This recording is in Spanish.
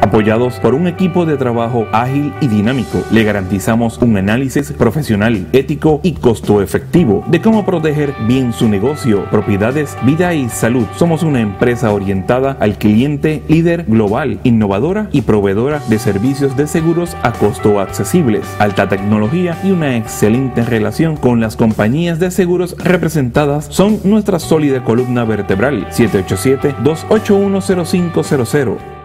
Apoyados por un equipo de trabajo ágil y dinámico, le garantizamos un análisis profesional, ético y costo efectivo de cómo proteger bien su negocio, propiedades, vida y salud. Somos una empresa orientada al cliente, líder global, innovadora y proveedora de servicios de seguros a costo accesibles, alta tecnología y una excelente relación con las compañías de seguros representadas son nuestra sólida columna vertebral. 787-281-0500